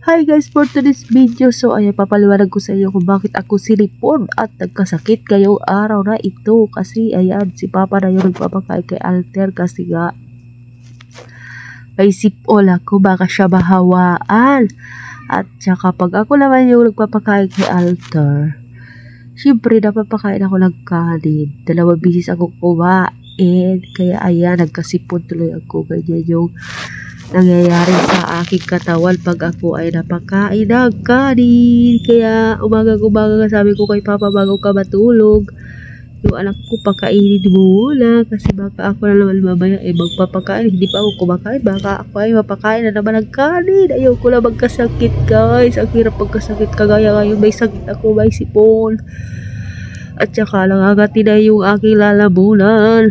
Hi guys, for today's video, so ayan, papaliwanag ko sa iyo kung bakit ako sinipon at nagkasakit ngayong araw na ito. Kasi ayan, si Papa na yung nagpapakain kay Alter kasi nga may sipol ako, baka siya mahawaan. At saka pag ako naman yung nagpapakain kay Alter, syempre napapakain ako ng kanin. 2 bisis ako kumain, kaya ayan, nagkasipon tuloy ako. Ganyan yung nangyayari sa aking katawan pag ako ay napakain ng kanin. Kaya umaga sabi ko kay Papa bago ka matulog, yung anak ko pakainin mo muna kasi baka ako na naman mamaya magpapakain, hindi pa ako kumakain, baka ako ay mapakain na naman ng kanin. Ayoko na magkasakit guys, ang hirap magkasakit kagaya ngayon may sakit ako, may sipon at saka langagati na yung aking lalamunan.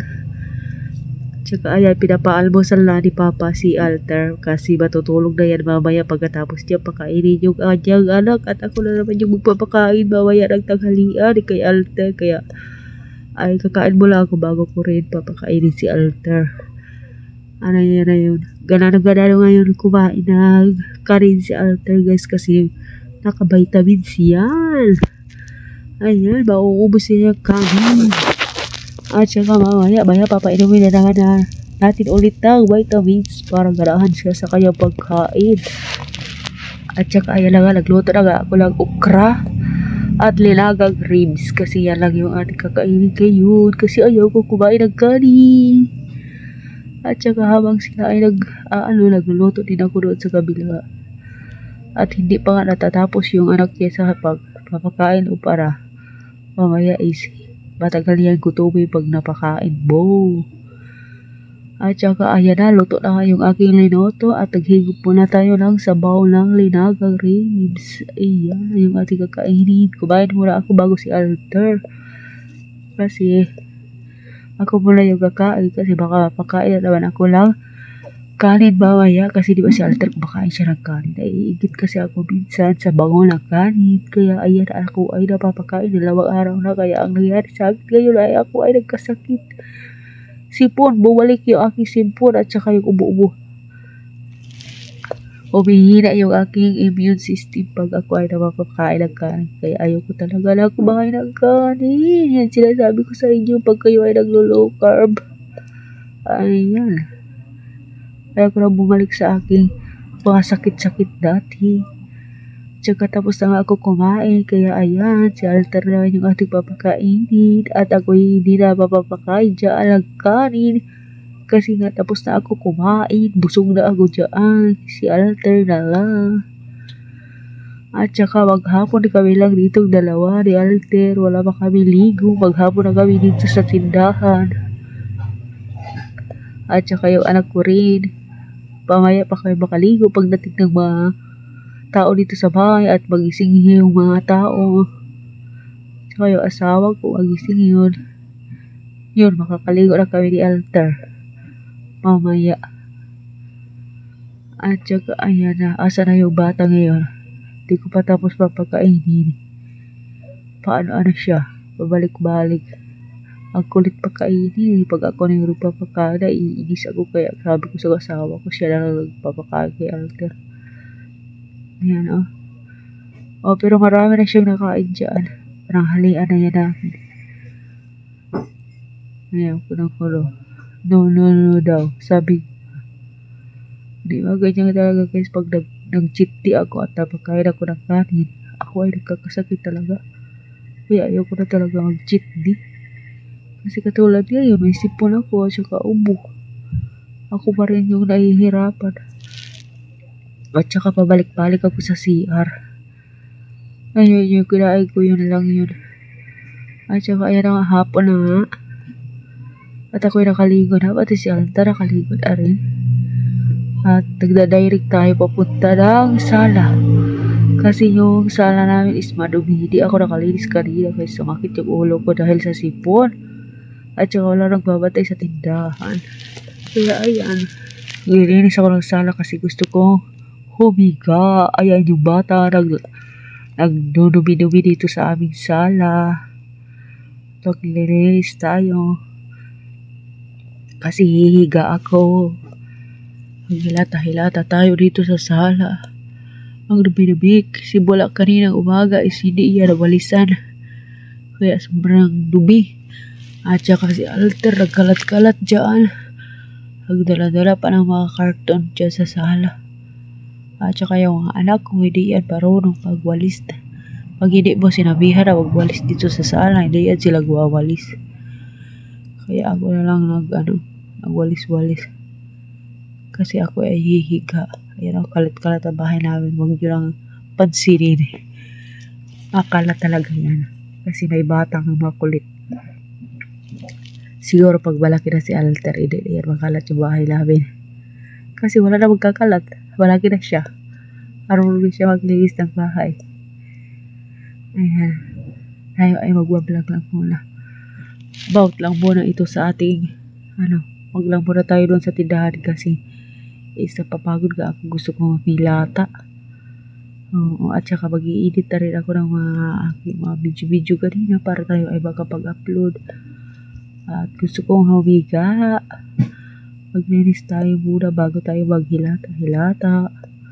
Tsaka ayan, pinapaalmusal na ni Papa si Alter kasi matutulog na yan mamaya pagkatapos niya pakainin yung kanyang anak. At ako na naman yung magpapakain mamaya ng tanghalian kay Alter. Kaya ay kakain mo lang ako bago ko rin papakainin si Alter. Ano yan na yun. Ganano ngayon kumain ng kanin si Alter guys kasi naka-vitamins yan. Ayan, mauubos niya yung kanin. At saka mamaya papainumin na natin ulit ng vitamins para ganahan siya sa kanyang pagkain. At saka ayan na nga, nagluto na nga ako ng okra at linagang ribs kasi yan lang yung ating kakainin ngayon kasi ayaw ko kumain ng kanin. At saka habang sila ay nagluluto din ako doon sa kabila at hindi pa nga natatapos yung anak niya sa pagpapakain o para mamaya is matagal yan gutumin pag napakain mo. At saka ayan na, luto na nga yung aking linoto at naghigop muna tayo ng sabaw ng linagang ribs. Ayan, yung ating kakainin. Kumain muna ako bago si Alter. Kasi ako muna yung kakain kasi baka mapakain na naman ako lang kanin mamaya kasi di ba si Alter kumakain siya ng kanin. Naiigit kasi ako minsan sa bango ng kanin. Kaya ayan, ako ay napapakain 2 araw na. Kaya ang nangyari sa akin ngayon ay ako ay nagkasakit. Sipon, bumalik yung aking sipon at saka yung ubo-ubo. Umihina yung aking immune system pag ako ay napapakain ng kanin. Kaya ayoko talaga na kumain ng kanin. Yan sinasabi ko sa inyo pag kayo ay naglo-low carb. Ayan. Kaya ko na bumalik sa aking mga sakit-sakit dati. Tsaka tapos na nga ako kumain. Kaya ayan, si Alter na yung ating papakainin. At ako hindi na mapapakain dyan ang kanin. Kasi nga tapos na ako kumain. Busog na ako dyan. Si Alter na lang. At saka maghapon kami lang ditong 2 ni Alter. Wala pa kami ligo. Maghapon na kami dito sa tindahan. At saka yung anak ko rin. Pamaya pa kayo makaligo pagdating ng mga tao dito sa bahay at magising yung mga tao. Saka yung asawa ko magising yun. Yun, makakaligo na kami ni Alter mamaya. At saka ayan na, asa na yung bata ngayon. Hindi ko pa tapos papakainin. Paano siya? Pabalik-balik. Ang kulit pakainin. Pag ako na yung papakain, iinis ako. Kaya sabi ko sa asawa ko, siya na lang nagpapakain kay Alter. Ayan o. Oh, pero marami na siyang nakain dyan. Parang halian na yan namin. Ayan, kulo. No daw. Sabi, di ba ganyan talaga guys pag nag-cheat di ako at napakain ako ng kanin. Ako ay nagkakasakit talaga. Kaya ayaw ko na talaga mag-cheat di. Kasi katulad ngayon, may sipon ako at saka ubo. Ako pa rin yung nahihirapan. At saka pabalik-balik ako sa CR. Ayun yung kinain ko, yun lang yun. At saka ayan nga, hapon na nga. At ako'y nakaligo na. Pati si Alter nakaligo na rin. At nagda-direct tayo papunta ng sala. Kasi yung sala namin is madumi. Hindi ako nakalinis kanina kasi sumakit yung ulo ko dahil sa sipon. At saka wala nagbabatay sa tindahan. Kaya ayan, nilinis ako ng sala kasi gusto kong humiga. Ayan yung bata nagdudumi-dumi dito sa aming sala. Naglilinis tayo. Kasi hihiga ako. Hilata tayo dito sa sala. Ang dumi-dumi. Simula kaninang umaga is hindi iya nawalisan. Kaya sobrang dumi. At saka si Alter nagkalat-kalat dyan. Nagdala-dala pa ng mga karton dyan sa sala. At saka yung mga anak ko hindi yan marunong pagwalis. Pag hindi mo sinabihan na magwalis dito sa sala, hindi yan sila guwawalis. Kaya ako na lang nagwalis-walis. Kasi ako ay hihiga. Ayan ang kalat-kalat ang bahay namin. Huwag nyo lang pansinin. Akalat talaga yan. Kasi may batang makulit. Siguro pag malaki na si Alter, hindi yan makalat yung bahay namin. Kasi wala na magkakalat. Malaki na siya. Marunong siya maglinis ng bahay. Ayan. Tayo ay mag-vlog lang muna. About lang muna ito sa ating, wag lang muna tayo doon sa tindahan kasi papagod ka ako. Gusto ko mamilata. Oo, at saka mag-i-edit na rin ako ng mga video-video kanina para tayo ay makapag-upload. At gusto kong humiga. Maglinis tayo muna bago tayo maghilata-hilata.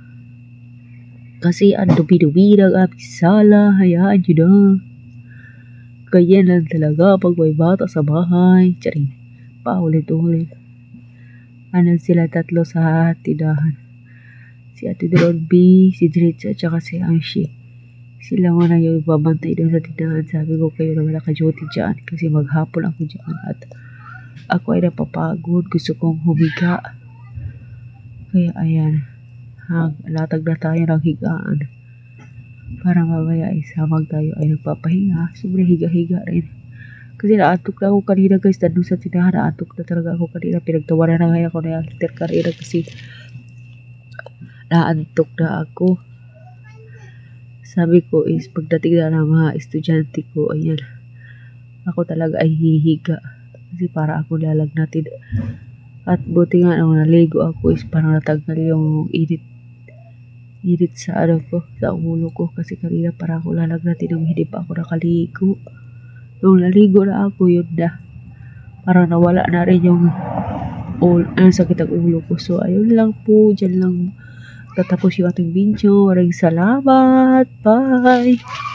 Kasi ang dumi-dumi ng aming sala. Hayaan nyo na. Kaya lang talaga pag may bata sa bahay. Charing. Paulit-ulit. Sila tatlo sa tindahan. Si Ate Dron B, si Dritz at saka si Anshi. Sila muna yung babantay doon sa tindahan. Sabi ko kayo na wala ka-duty dyan kasi maghapon ako dyan at ako ay napapagod. Gusto kong humiga. Kaya ayan. Latag na tayo ng higaan. Para mamaya isamag tayo ay nagpapahinga. Sobrang higa-higa rin. Kasi naantok na ako kanina guys. Nandun sa tindahan. Naantok na talaga ako kanina. Pinagtawanan na nga ako na Alter kanina kasi naantok na ako. Sabi ko is pagdating na ng mga estudyante ko, ayan, ako talaga ay hihiga. Kasi para ako lalagnatin. At buti nga nung naligo ako is parang natanggal yung init sa sa ulo ko. Kasi kanina para ako lalagnatin nung hindi pa ako nakaligo. Nung naligo na ako, yun na. Parang nawala na rin yung sakit ang ulo ko. So ayun lang po, dyan lang tatapos yung ating video. Maraming salamat. Bye!